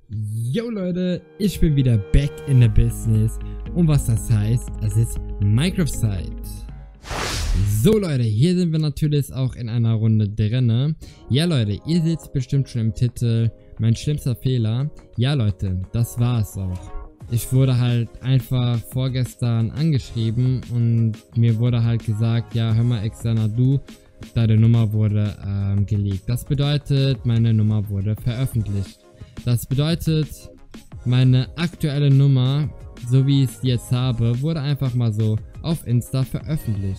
Yo Leute, ich bin wieder back in the business und was das heißt, es ist Minecraft-Zeit. So Leute, hier sind wir natürlich auch in einer Runde drinne. Ja Leute, ihr seht es bestimmt schon im Titel, mein schlimmster Fehler. Ja Leute, das war es auch. Ich wurde halt einfach vorgestern angeschrieben und mir wurde halt gesagt, ja hör mal Xana, deine Nummer wurde geleakt. Das bedeutet, meine Nummer wurde veröffentlicht. Das bedeutet, meine aktuelle Nummer, so wie ich es jetzt habe, wurde einfach mal so auf Insta veröffentlicht.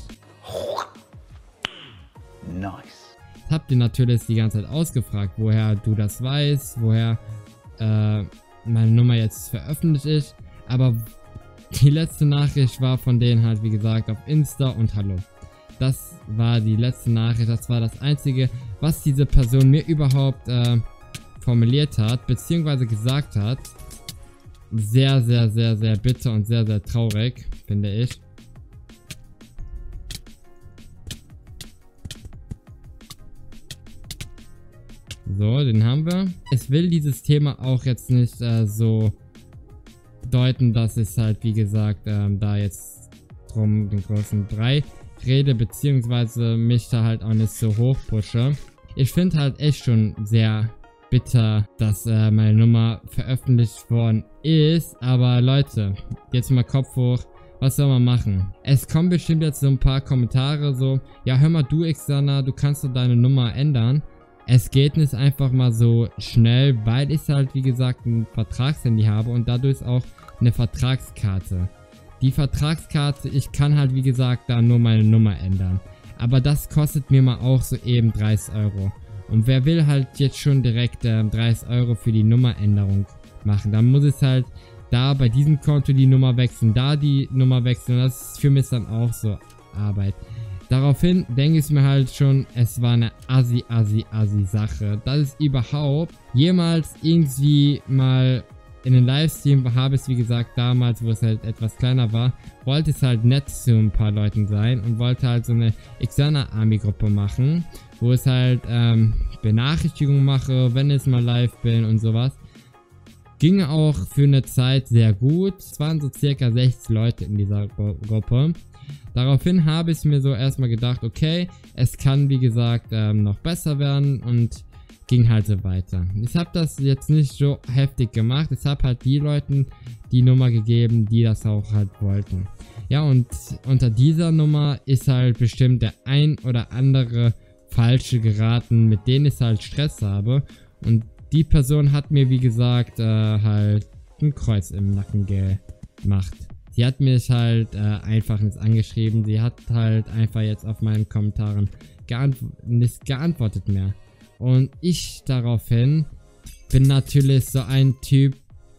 Nice. Jetzt habt ihr natürlich die ganze Zeit ausgefragt, woher du das weißt, woher meine Nummer jetzt veröffentlicht ist. Aber die letzte Nachricht war von denen halt, wie gesagt, auf Insta und Hallo. Das war die letzte Nachricht, das war das Einzige, was diese Person mir überhaupt formuliert hat, beziehungsweise gesagt hat. Sehr, sehr, sehr, sehr bitter und sehr, sehr traurig, finde ich. So, den haben wir. Ich will dieses Thema auch jetzt nicht so deuten, dass ich halt, wie gesagt, da jetzt drum den großen Brei rede, beziehungsweise mich da halt auch nicht so hoch pushe. Ich finde halt echt schon sehr bitter, dass meine Nummer veröffentlicht worden ist, aber Leute, jetzt mal Kopf hoch, was soll man machen? Es kommen bestimmt jetzt so ein paar Kommentare so, ja hör mal du Xana, du kannst doch deine Nummer ändern. Es geht nicht einfach mal so schnell, weil ich halt wie gesagt ein Vertragshandy habe und dadurch auch eine Vertragskarte. Die Vertragskarte, ich kann halt wie gesagt da nur meine Nummer ändern. Aber das kostet mir mal auch so eben 30 Euro. Und wer will halt jetzt schon direkt 30 Euro für die Nummeränderung machen, dann muss es halt da bei diesem Konto die Nummer wechseln, da die Nummer wechseln. Das ist für mich dann auch so Arbeit. Daraufhin denke ich mir halt schon, es war eine assi Sache. Dass es überhaupt jemals irgendwie mal in den Livestream habe es wie gesagt damals, wo es halt etwas kleiner war, wollte es halt nett zu ein paar Leuten sein und wollte halt so eine Xana Army Gruppe machen, wo es halt Benachrichtigungen mache, wenn ich mal live bin und sowas. Ging auch für eine Zeit sehr gut. Es waren so circa 60 Leute in dieser Gruppe. Daraufhin habe ich mir so erstmal gedacht, okay, es kann wie gesagt noch besser werden und ging halt so weiter. Ich habe das jetzt nicht so heftig gemacht. Ich habe halt die Leuten die Nummer gegeben, die das auch halt wollten. Ja, und unter dieser Nummer ist halt bestimmt der ein oder andere falsche geraten, mit denen ich halt Stress habe. Und die Person hat mir wie gesagt halt ein Kreuz im Nacken gemacht. Sie hat mich halt einfach nicht angeschrieben. Sie hat halt einfach jetzt auf meinen Kommentaren nicht geantwortet mehr. Und ich daraufhin bin natürlich so ein Typ,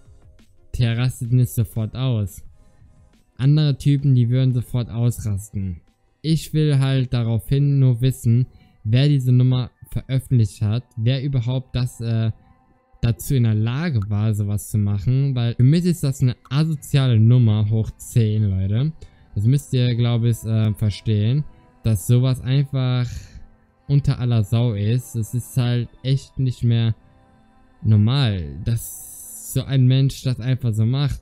der rastet nicht sofort aus. Andere Typen, die würden sofort ausrasten. Ich will halt daraufhin nur wissen, wer diese Nummer veröffentlicht hat, wer überhaupt das dazu in der Lage war, sowas zu machen, weil für mich ist das eine asoziale Nummer hoch 10, Leute. Das müsst ihr, glaube ich, verstehen, dass sowas einfach unter aller Sau ist. Es ist halt echt nicht mehr normal, dass so ein Mensch das einfach so macht.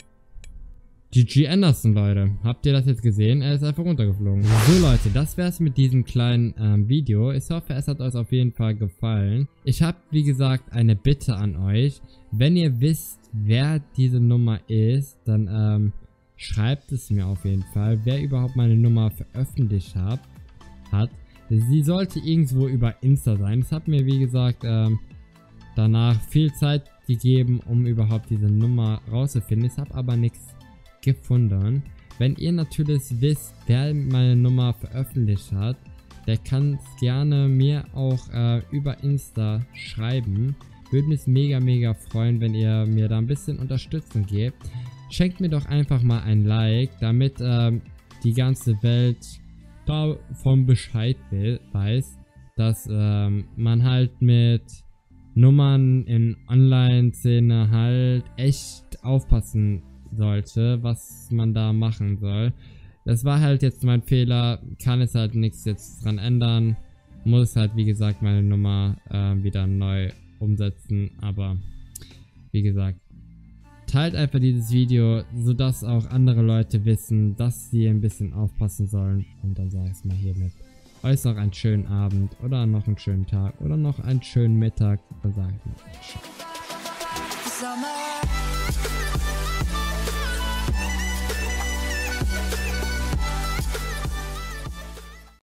GG Anderson, Leute. Habt ihr das jetzt gesehen? Er ist einfach runtergeflogen. So Leute, das wär's mit diesem kleinen Video. Ich hoffe, es hat euch auf jeden Fall gefallen. Ich habe, wie gesagt, eine Bitte an euch. Wenn ihr wisst, wer diese Nummer ist, dann schreibt es mir auf jeden Fall, wer überhaupt meine Nummer veröffentlicht hat. Sie sollte irgendwo über Insta sein. Es hat mir, wie gesagt, danach viel Zeit gegeben, um überhaupt diese Nummer rauszufinden. Ich habe aber nichts gefunden. Wenn ihr natürlich wisst, wer meine Nummer veröffentlicht hat, der kann es gerne mir auch über Insta schreiben. Würde mich mega freuen, wenn ihr mir da ein bisschen Unterstützung gebt. Schenkt mir doch einfach mal ein Like, damit die ganze Welt davon Bescheid weiß, dass man halt mit Nummern in Online-Szene halt echt aufpassen sollte, was man da machen soll. Das war halt jetzt mein Fehler, kann es halt nichts jetzt dran ändern, muss halt wie gesagt meine Nummer wieder neu umsetzen, aber wie gesagt, teilt einfach dieses Video, sodass auch andere Leute wissen, dass sie ein bisschen aufpassen sollen. Und dann sage ich es mal hiermit. Euch noch einen schönen Abend oder noch einen schönen Tag oder noch einen schönen Mittag. Dann sage ich mal ciao.